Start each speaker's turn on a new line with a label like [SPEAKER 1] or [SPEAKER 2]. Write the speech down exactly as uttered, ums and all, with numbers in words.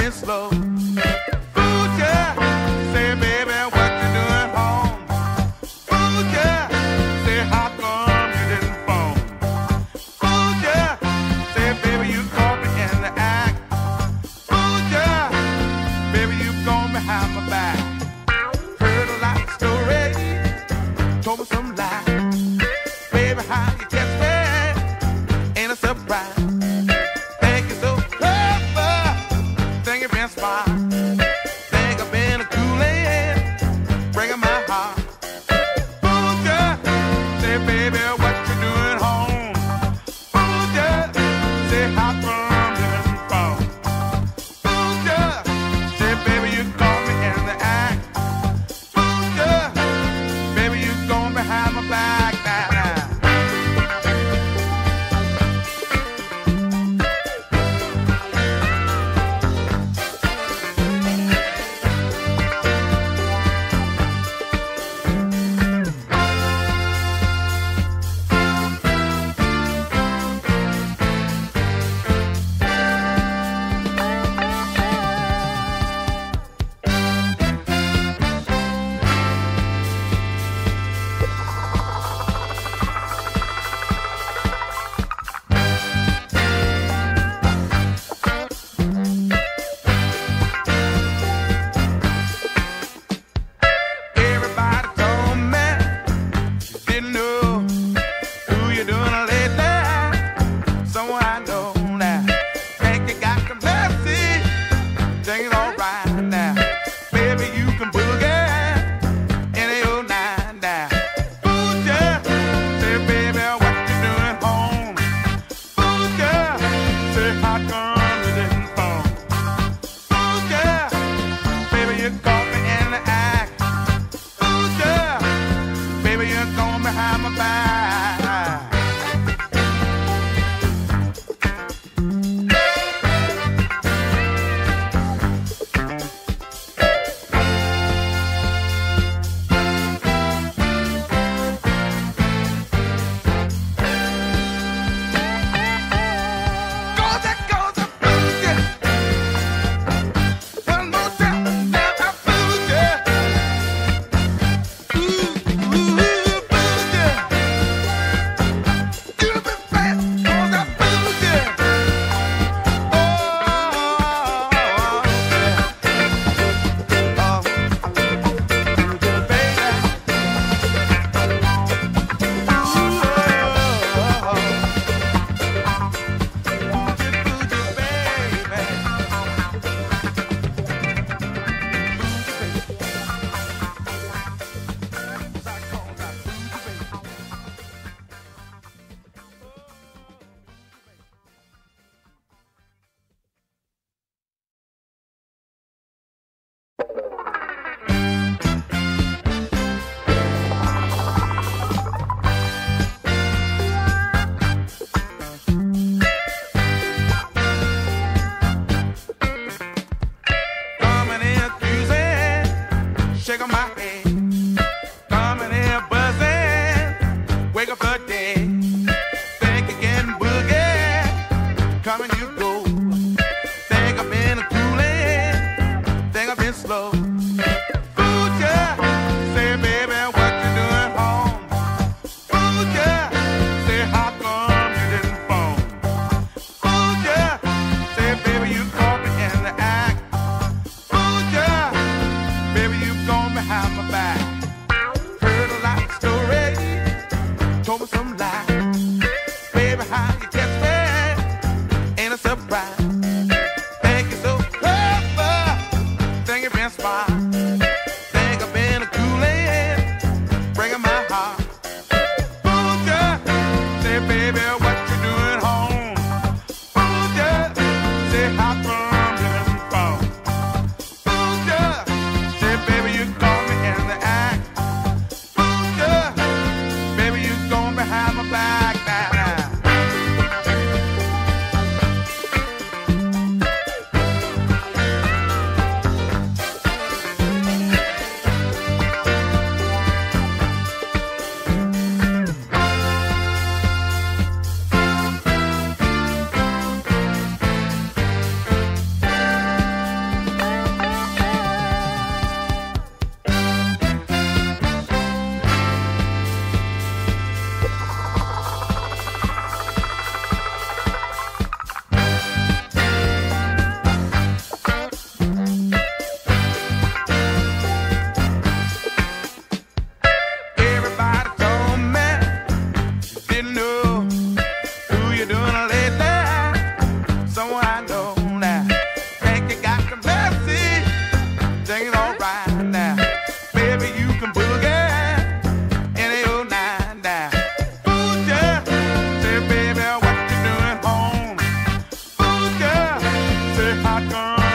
[SPEAKER 1] been slow. Ooh, yeah. Say, baby, what you doing home? Ooh, yeah. Say, how come you didn't phone? Ooh, yeah. Say, baby, you caught me in the act. Ooh, yeah. Baby, you gone behind my back. Heard a lot of stories, told me some lies. Baby, how you catch me ain't a surprise. Think you're so clever, think you've been smart. Think I've been a Kool-Aid, breaking my heart. Ooh, yeah. Say, baby, what you doing home? Ooh, yeah. Say, how come you didn't phone? Ooh, yeah. Say, baby, you caught me in the act. Ooh, yeah. Baby, you gone behind my back now. Everybody told me you didn't know who you doing lately. Someone I know now. Think you got the message. Think it's alright now. Baby, you can boogie any old night now. Ooh, yeah. Say, baby, what you doing home? Ooh, yeah. Say, how come you didn't phone? Ooh, yeah. Baby, you caught me in the act. Ooh, yeah. Baby, you're going behind my back. Goes it, goes it, ooh, yeah. One more time, now I ooh, yeah. Ooh, ooh, ooh, yeah. You've been fast, goes it, ooh, yeah. Oh, yeah. Oh, baby. Coming in accusing, shaking my head. Coming in buzzing, wake up the day. Think again, boogie. Coming you go. Think I've been a Kool-Aid. Think I've been slow. Ooh, yeah. Say, baby, what you doing home? Ooh, yeah. Say, how come you didn't phone? Ooh, yeah. Say, baby, you caught me in the act. Ooh, yeah. Baby, you gone behind my back. how come